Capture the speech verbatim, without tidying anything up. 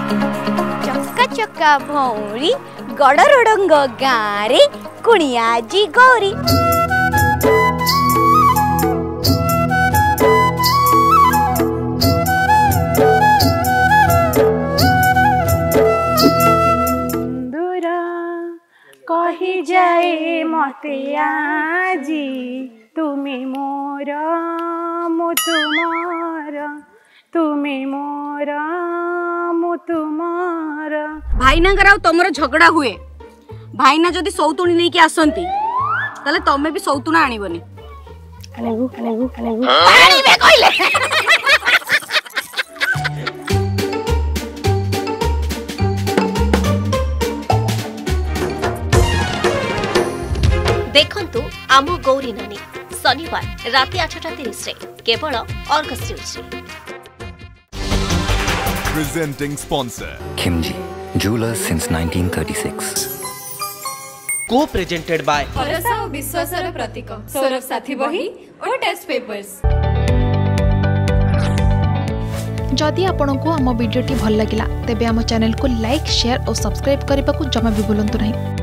चक्का चक्का भौरी गड़रडंग गारे कुणियाजी गौरी। कही जाए मते आजी तुम्हें मोर मु तुमार तुम्हें मोर मु तुमार। भाईना कराओ तमरो झगड़ा हुए भाईना जदि सौतुणी नहीं कि आसंती ताले तमे भी सौतुणा आनिबनी। आनिबु आनिबु आनिबु आनिबे कइले। देखंतु आमो गौरी नानी शनिवार राति आठटा तीस रे केवल अर्गस न्यूज रे। Presenting sponsor Khimji Jewelers since nineteen thirty-six. Co-presented by भरोसा और विश्वासर प्रतीक सौरभ साथी बही और टेस्ट पेपर्स। जदि आपंक आम भिडी भल लगा तेब आम चैनल को लाइक शेयर और सब्सक्राइब करने को जमा भी भूलु नहीं।